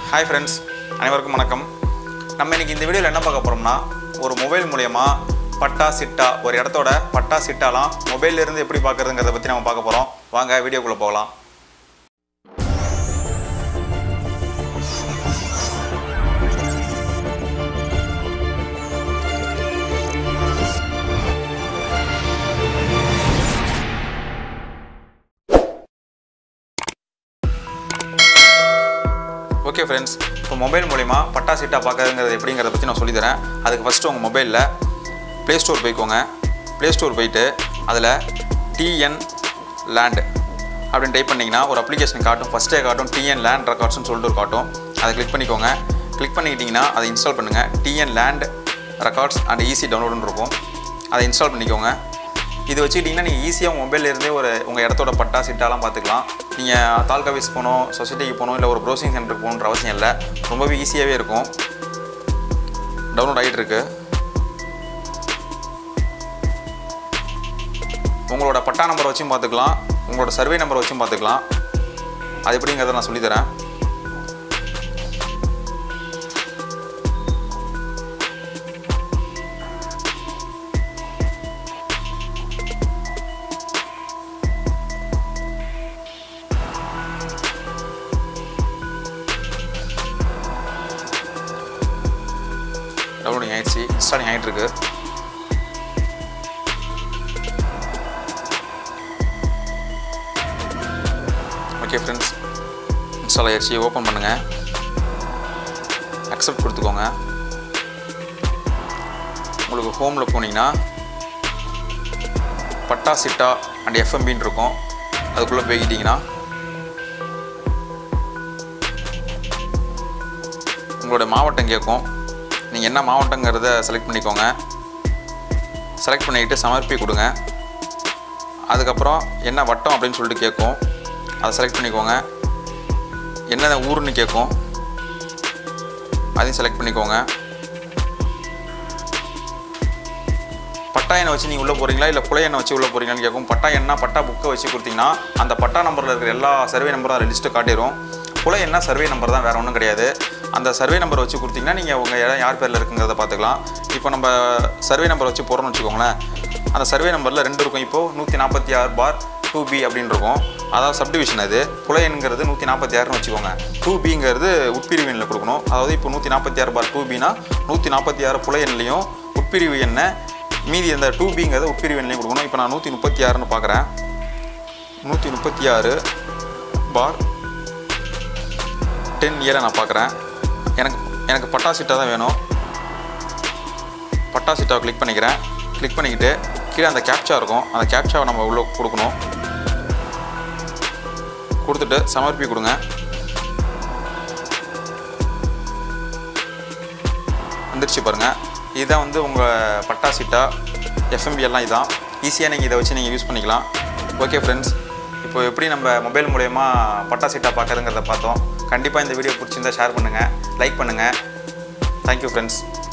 Hi friends, அனைவருக்கும் வணக்கம். நம்ம இன்னைக்கு இந்த வீடியோல என்ன பார்க்க போறோம்னா ஒரு மொபைல் மூலமா பட்டா சிட்டா ஒரு இடத்தோட பட்டா சிட்டாலாம் மொபைல்ல இருந்து எப்படி பார்க்கிறதுங்கறத பத்தி நாம பார்க்க போறோம். வாங்க வீடியோக்குள்ள போகலாம். ஓகே ஃப்ரெண்ட்ஸ், இப்போ மொபைல் மூலமா பட்டா சிட்டா பார்க்கறதுங்கிறது எப்படிங்கிறத பற்றி நான் சொல்லித்தரேன். அதுக்கு ஃபஸ்ட்டு உங்கள் மொபைலில் ப்ளே ஸ்டோர் போய்க்கோங்க. ப்ளே ஸ்டோர் போயிட்டு அதில் டிஎன் லேண்ட் அப்படின்னு டைப் பண்ணிங்கன்னா ஒரு அப்ளிகேஷன் காட்டும். ஃபஸ்ட்டே காட்டும் டிஎன் லேண்ட் ரெக்கார்ட்ஸ்னு சொல்லிட்டு ஒரு காட்டும். அதை கிளிக் பண்ணிக்கோங்க. கிளிக் பண்ணிக்கிட்டிங்கன்னா அதை இன்ஸ்டால் பண்ணுங்கள். TN land records and easy டவுன்லோடுன்னு இருக்கும். அதை இன்ஸ்டால் பண்ணிக்கோங்க. இது வச்சுக்கிட்டிங்கன்னா நீங்கள் ஈஸியாக உங்கள் மொபைல்லேருந்தே உங்கள் இடத்தோட பட்டா சிட்டாலாம் பார்த்துக்கலாம். நீங்கள் தாலுகா ஆஃபீஸ் போகணும், சொசைட்டிக்கு போகணும், இல்லை ஒரு ப்ரௌசிங் சென்டருக்கு போகணுன்ற அவசியம் இல்லை. ரொம்பவே ஈஸியாகவே இருக்கும். டவுன்லோட் ஆகிட்டு இருக்கு. உங்களோட பட்டா நம்பரை வச்சும் பார்த்துக்கலாம், உங்களோட சர்வே நம்பரை வச்சும் பார்த்துக்கலாம். அது எப்படிங்கிறத நான் சொல்லித்தரேன். டவுன்லோடிங் ஆகிடுச்சு, இன்ஸ்டாலிங் ஆகிட்டு இருக்கு. ஓகே ஃப்ரெண்ட்ஸ், இன்ஸ்டால் ஆகிடுச்சு. ஓப்பன் பண்ணுங்கள். அக்செப்ட் கொடுத்துக்கோங்க. உங்களுக்கு ஹோமில் போனீங்கன்னா பட்டா சிட்டா அண்ட் எஃப்எம்பின்னு இருக்கும். அதுக்குள்ளே போய்கிட்டிங்கன்னா உங்களோட மாவட்டம் கேட்கும். நீங்கள் என்ன மாவட்டங்கிறத செலக்ட் பண்ணிக்கோங்க. செலக்ட் பண்ணிக்கிட்டு சமர்ப்பி கொடுங்க. அதுக்கப்புறம் என்ன வட்டம் அப்படின்னு சொல்லிட்டு கேட்கும். அதை செலக்ட் பண்ணிக்கோங்க. என்ன ஊருன்னு கேட்கும். அதையும் செலக்ட் பண்ணிக்கோங்க. பட்டா எண்ணை வச்சு நீங்கள் உள்ளே போகிறீங்களா இல்லை புலை எண்ணை வச்சு உள்ளே போகிறீங்களான்னு கேட்கும். பட்டா எண்ணா பட்டா புக்கை வச்சு கொடுத்தீங்கன்னா அந்த பட்டா நம்பரில் இருக்கிற எல்லா சர்வே நம்பரும் அதை லிஸ்ட்டு காட்டிடும். புலை எண்ணா சர்வே நம்பர் தான், வேறு ஒன்றும் கிடையாது. அந்த சர்வே நம்பரை வச்சு கொடுத்தீங்கன்னா நீங்கள் உங்கள் இடம் யார் பேரில் இருக்குங்கிறத பார்த்துக்கலாம். இப்போ நம்ம சர்வே நம்பரை வச்சு போகிறோம்னு வச்சுக்கோங்களேன். அந்த சர்வே நம்பரில் 2 இருக்கும். இப்போது 146/2B அப்படின்னு இருக்கும். அதாவது சப்டிவிஷன். அது புலையன்கிறது 146ன்னு வச்சுக்கோங்க. 2Bங்கிறது உட்பிரிவு கொடுக்கணும். அதாவது இப்போ 146/2Bனா 146 புலையன்லையும் உட்பிரிவு எண்ணை மீதி அந்த 2Bங்கிறத உட்பிரிவு எண்ணையும் கொடுக்கணும். இப்போ நான் 136ன்னு பார்க்குறேன். 136/10 நான் பார்க்குறேன். எனக்கு பட்டா சிட்டா தான் வேணும். பட்டா சிட்டாவை கிளிக் பண்ணிக்கிறேன். கிளிக் பண்ணிக்கிட்டு கீழே அந்த கேப்சா இருக்கும். அந்த கேப்சாவை நம்ம உள்ளே கொடுக்கணும். கொடுத்துட்டு சமர்ப்பி கொடுங்க. வந்துருச்சு பாருங்கள். இதுதான் உங்கள் பட்டா சிட்டா எஃப்எம்பி எல்லாம் இதுதான். ஈஸியாக நீங்கள் இதை வச்சு நீங்கள் யூஸ் பண்ணிக்கலாம். ஓகே ஃப்ரெண்ட்ஸ், இப்போ எப்படி நம்ம மொபைல் மூலமா பட்டா சிட்டா பார்க்குறதுங்கிறத பார்த்தோம். கண்டிப்பாக இந்த வீடியோ பிடிச்சிருந்தா ஷேர் பண்ணுங்கள், லைக் பண்ணுங்கள். Thank you friends.